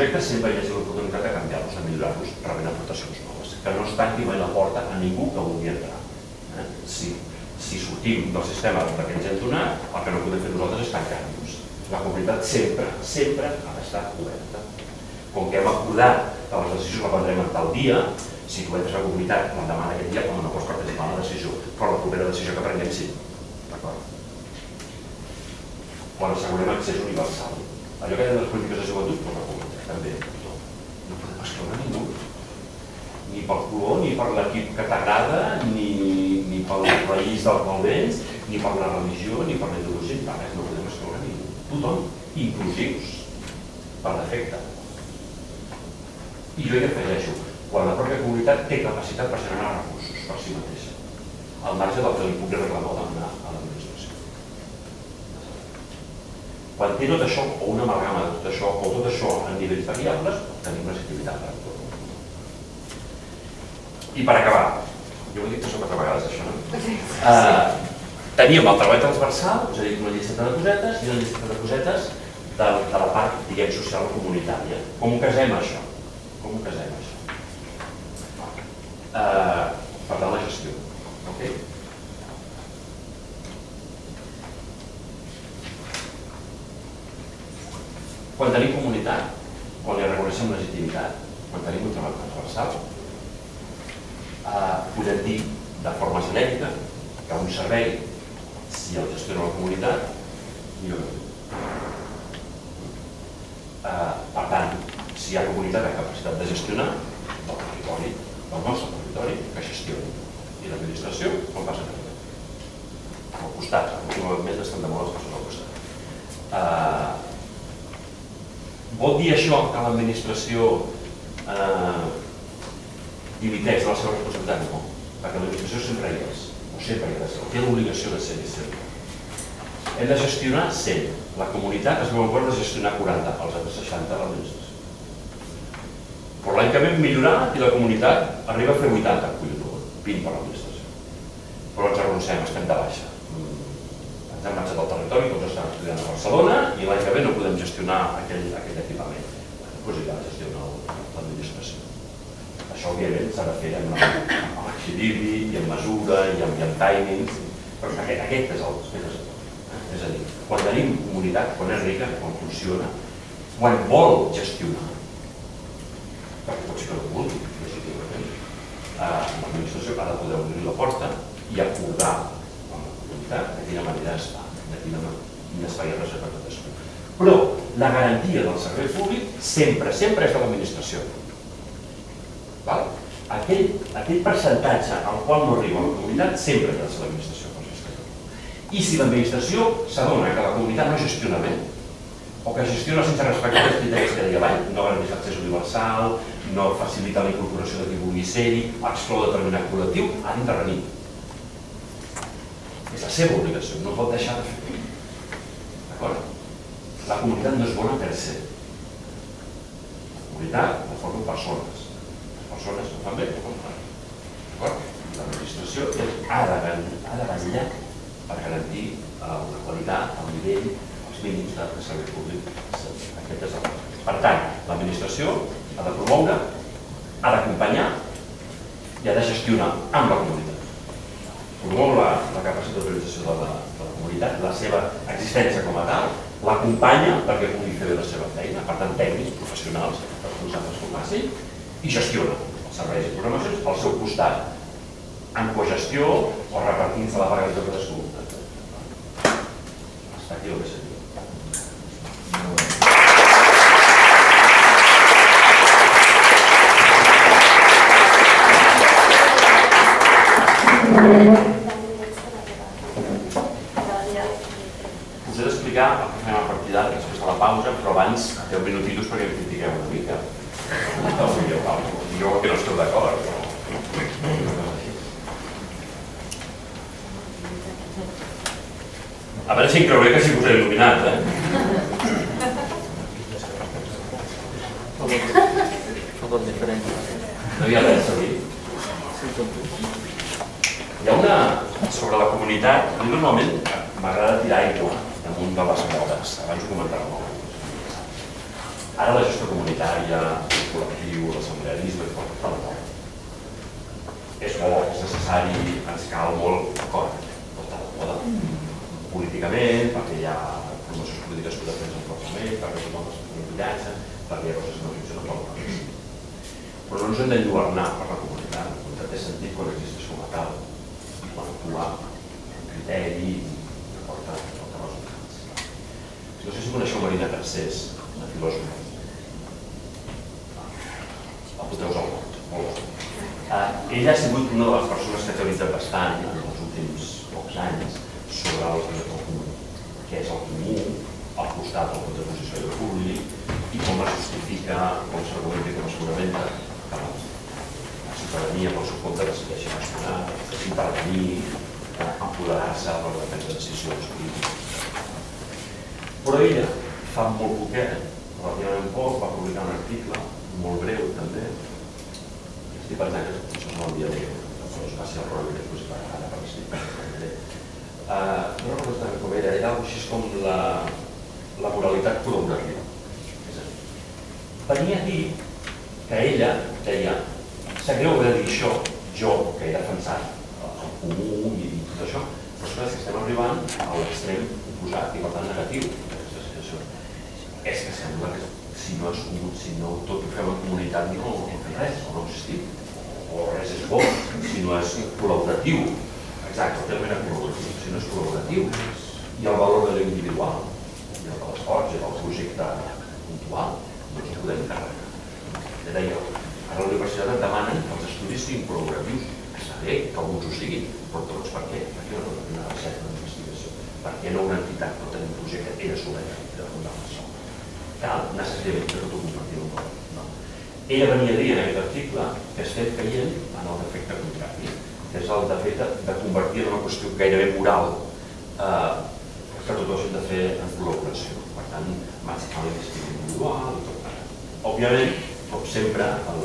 projectes sempre hi hagi l'oportunitat de canviar-los, de millorar-los, rebent aportacions noves, que no es tanqui mai la porta a ningú que vulgui entrar. Si sortim del sistema que ens hem donat, el que no podem fer nosaltres és tancar-nos. La comunitat sempre ha d'estar oberta. Com que hem acordat que les decisions la prendrem en tal dia, si tu entres a la comunitat l'endemà d'aquest dia, no pots participar en la decisió, però la propera decisió que prenguem sí. D'acord? Quan assegurem accés universal. Allò que hi ha de les polítiques de joventut, però la comunitat també. No podem excloure ningú. Ni pel color, ni per l'equip que t'agrada, ni pel país del qual vens, ni per la religió, ni per la ideologia, ni per res. No podem excloure ningú. Tothom, inclusius, per defecte. I jo hi afegeixo, quan la pròpia comunitat té capacitat per generar recursos per si mateixa, al marge del que li pugui reclamar o demanar a l'administració. Quan té tot això, o una amalgama de tot això, o tot això en nivells variables, tenim legitimitat per tot. I per acabar, jo ho he dit això 4 vegades, això, no? Teníem el treball transversal, és a dir, una llista de cosetes, i una llista de cosetes de la part, diguem, social o comunitària. Com ho casem, això? Com ho casem, això? Per tant, la gestió. Quan tenim comunitat, quan li reconeixem legitimitat, quan tenim un treball transversal, podem dir de forma genèrica que un servei, si el gestiona la comunitat, millor. Per tant, si hi ha comunitat amb capacitat de gestionar del territori, del nostre territori, que gestioni. I l'administració, com passa també. Al costat, últimament estan de molt les persones al costat. Vol dir això que l'administració dimiteix de la seva responsabilitat? No, perquè l'administració sempre hi és, o sempre hi ha de ser, té l'obligació de ser i sempre. Hem de gestionar 100. La comunitat es veu en de gestionar 40, els altres 60 a l'administració. Però l'any que ve hem millorat i la comunitat arriba a fer 80, 20 per l'administració. Però ens arroncem, estem de baixa. Ens hem marxat al territori, tots estan estudiant a Barcelona i l'any que ve no podem gestionar aquell equipament. Doncs ja gestiona l'administració. Això, òbviament, s'ha de fer amb equilibri i amb mesura i amb timings. Però aquest és el que és a dir, quan tenim comunitat, quan és rica, quan funciona, quan vol gestionar, perquè pot ser que no vulgui, l'administració ha de poder obrir la porta i acordar amb la comunitat de quina manera es fa, de quin espai es reserva per cadascú. Però la garantia del servei públic sempre és de l'administració. Aquell percentatge al qual no arriba la comunitat sempre ha de ser l'administració. I si l'administració s'adona que la comunitat no gestiona bé, o que gestiona sense respectar els criteris que deia abans, no garanteix l'accés universal, no facilita la incorporació de qui vulgui ser-hi, exclou determinat col·lectiu, ha d'intervenir. És la seva obligació, no pot deixar de fer-ho. D'acord? La comunitat no és bona per ser. La comunitat la formen persones. Les persones ho fan bé o fan mal. D'acord? L'administració ha de vetllar per garantir una qualitat, el nivell, els mínims de servei públic. Per tant, l'administració ha de promoure, ha d'acompanyar i ha de gestionar amb la comunitat. Promou la capacitat d'organització de la comunitat, la seva existència com a tal, l'acompanya perquè pugui fer bé la seva feina, per tant, tècnics, professionals, responsables com faci, i gestiona els serveis i programacions al seu costat, en cogestió o repartint-se la paga de cadascú. Està aquí el que seria. Us he d'explicar el que fem a partir d'ara després de la pausa, però abans 10 minutitos perquè em critiqueu una mica. Jo que no esteu d'acord. A veure si em creuré que sí que us he il·luminat, No hi ha res a dir? Hi ha una... sobre la comunitat, a mi normalment m'agrada tirar aigua damunt de les modes, abans ho comentàvem molt. Ara la gestió comunitària, el col·lectiu, l'assemblearisme, tot fa la porta. És bo, és necessari, ens cal molt, d'acord, tot a la moda políticament, perquè hi ha formacions polítiques que ho defensen fortament, perquè tothom es pugui pillar-se, perquè hi ha coses que no funcionen per la política. Però no ens hem d'enlluernar per la comunitat, el concepte té sentit quan existeix com a tal, quan actuar amb criteri que porta resultats. No sé si coneixeu Marina Garcés, una filòsofa. Apunteu-vos al món, molt bo. Ella ha sigut una de les persones que ha teoritzat bastant en els últims pocs anys sobre el comú, què és el comú, al costat del contraposició de públic i com es justifica, com s'argumenta i com es fonamenta que la ciutadania pel seu compte decideixi gestionar, intervenir, empoderar-se per la presa de decisions polítiques. Però ella, fa molt poquet, relativament poc, va publicar un article, molt breu també, estic pensant que això no l'havia de faci el rol que després ara per estic. No recordo com era alguna cosa així com la moralitat col·laborativa. Venia a dir que ella deia sap greu haver de dir això, jo, que he defensat el comú i tot això, però és que estem arribant a l'extrem oposat i per tant negatiu d'aquesta situació. És que sembla que si no és comú, si no tot ho fem en comunitat no fem res, o no existim. O res és bo, si no és col·laboratiu. Exacte, el terme era col·laboratiu. Si no és col·laboratiu, hi ha el valor de l'individual, hi ha el de l'esforç, hi ha el projecte puntual, no ens ho podem carregar. Ja deia, ara a la universitat et demanen que els estudis siguin col·laboratius, que està bé, que alguns ho siguin, però tots per què? Per què no una recerca, una investigació? Per què no una entitat que no té un projecte ella solera de fundar una sola? Cal necessàriament que tot ho compartim un cop. Ella venia a dir en aquest article que estem caient en el defecte contrari, que és el defecte de convertir en una qüestió gairebé moral que tot ho hagin de fer en col·laboració. Per tant, maximar l'investigació individual i tot. Òbviament, com sempre,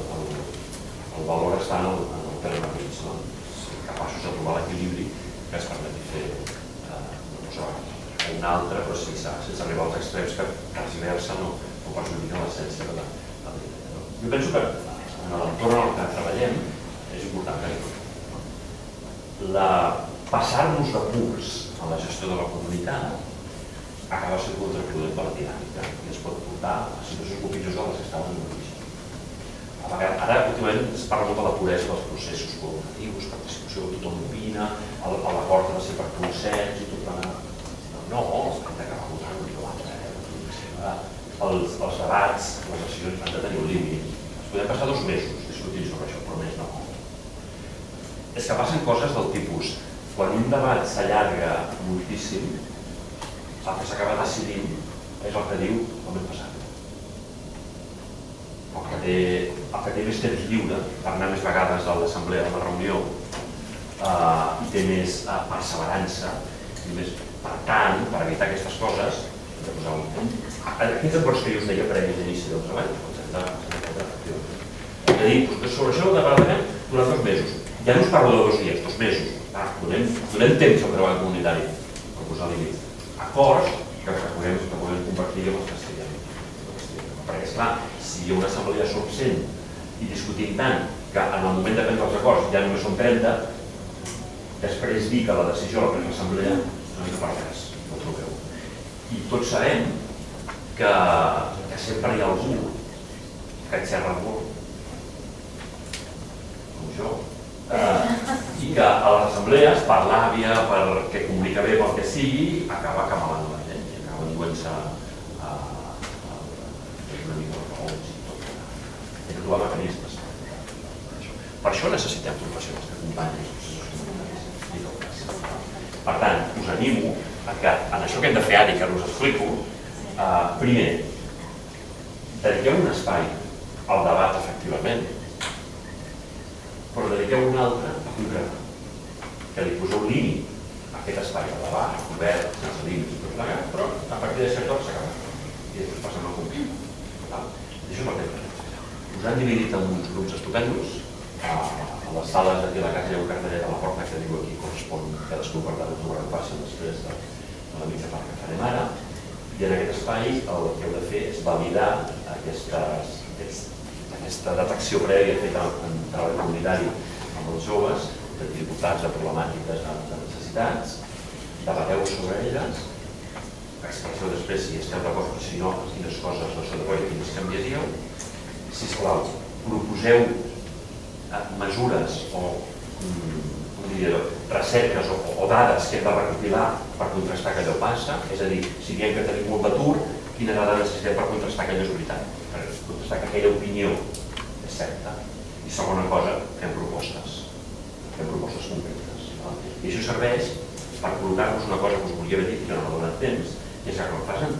el valor està en el terrorisme, ser capaços de trobar l'equilibri que es permeti fer una cosa o una altra, però sense arribar als extrems que quasi versen o perjudiquen l'essència de la vida. Jo penso que en l'entorn en el que treballem és important que passar-nos de curs en la gestió de la comunitat acaba sent contraproduent per la dinàmica i ens pot portar a situacions molt pitjors de les que estaven en l'origen. Ara, últimament, es parla molt de la puresa dels processos col·laboratius, participació, tothom opina, l'acord ha de ser per consens i tot plegat. No, hem d'acabar votant un i l'altre. Els debats, les decisions han de tenir un límit. Es podem passar 2 mesos discutint sobre això, però més no. És que passen coses del tipus, quan un debat s'allarga moltíssim, el que s'acaba decidint és el que diu el mes passat. El que té més temps lliure per anar més vegades a l'assemblea, a la reunió, i té més perseverança, i més, per tant, per evitar aquestes coses, hem de posar un punt. Quins acords que jo us deia previs d'inici del treball? És a dir, sobre això ho debatrem durant 2 mesos. Ja no us parlo de 2 dies, 2 mesos. Donem temps al treball comunitari per posar límits. Acords que puguem compartir amb els castellans. Perquè, esclar, si hi ha una assemblea som 100 i discutim tant que en el moment de prendre els acords ja només són 30, després dir que la decisió la pren l'assemblea no és per res, no ho trobeu. I tots sabem que sempre hi ha algú que et xerra molt, com jo, i que a les assemblees, per l'àvia, perquè comunica bé pel que sigui, acaba camalant la gent i acaba enduent-se una mica de raons i tot. Hem de trobar mecanismes. Per això necessitem professionals que acompanyin els processos comunitaris. Per tant, us animo a que en això que hem de fer ara i que us explico, primer, dediqueu un espai al debat, efectivament, però dediqueu un altre a concretar, que li poseu límit a aquest espai de debat, obert, sense límits i tot plegat, però a partir de cert hora s'acaba. I després passem al concret. Això és el que hem fet. Us han dividit en uns grups estupendos. A les sales d'aquí a la casa hi ha un cartellet a la porta que diu aquí correspon cadascú, per tant ho trobareu fàcil després de la mitja part que farem ara. I en aquest espai el que heu de fer és validar aquesta detecció prèvia feta en treball comunitari amb els joves, de dificultats, de problemàtiques, de necessitats, debateu sobre elles, expresseu després si esteu d'acord, si no, quines coses no esteu d'acord i quines canviaríeu. Sisplau, proposeu mesures o recerques o dades que hem de recopilar per contrastar que allò passa, és a dir, si diem que tenim molt d'atur, quines dades necessitem per contrastar que allò és veritat, per contrastar que aquella opinió és certa. I segona cosa, fem propostes concretes. I això serveix per col·locar-vos una cosa que us volia haver dit que no m'ha donat temps, és que quan fas en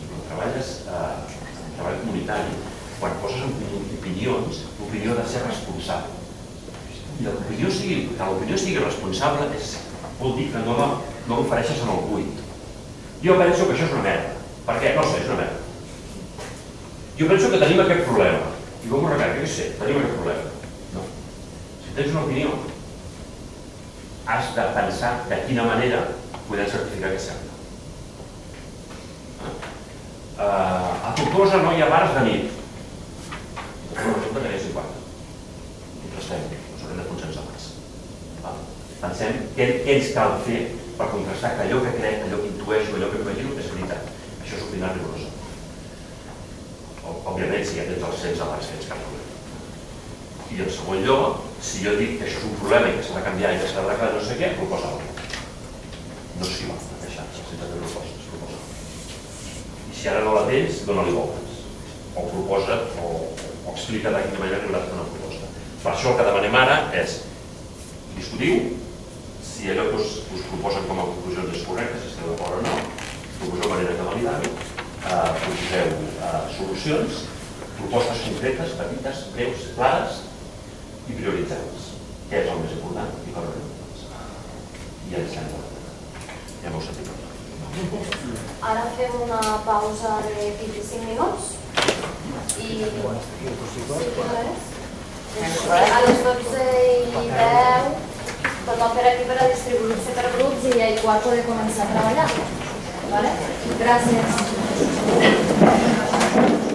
treball comunitari, quan poses en opinions, l'opinió ha de ser responsable. I que l'opinió sigui responsable vol dir que no l'ofereixes en el buit. Jo penso que això és una merda. Per què? No sé, és una merda. Jo penso que tenim aquest problema. I com ho recarga? Jo sé, tenim aquest problema. No. Si tens una opinió, has de pensar de quina manera podem certificar que és certa. A Tortosa no hi ha bars de nit. Resulta que n'hi ha 50. Contrastem, ens haurem de consensar més. Pensem què ens cal fer per contrastar que allò que crec, allò que intueixo, allò que imagino és veritat. Això és opinar rigorosa. Òbviament, si ja tens els 100 abans fets cap problema. I en segon lloc, si jo dic que això és un problema i que s'ha de canviar i que s'ha d'arreglar no sé què, proposa alguna cosa. No s'hi va, a queixar-se, sense fer propostes, proposa. I si ara no la tens, dona-li voltes. O proposa, o explica de quina manera arribaràs a fer una proposta. Per això el que demanem ara és discutiu si allò que us proposen com a conclusions és correcte, si esteu d'acord o no, proposeu maneres de validar-ho, proposeu solucions, propostes concretes, petites, breus, clares i prioritzeu-les. Què és el més important i per on i ens sembla. Ja m'heu sentit parlar. Ara fem una pausa de 25 minuts i a les 12:10 tothom per aquí per a distribuir-se per grups i a 4 de començar a treballar. Gràcies.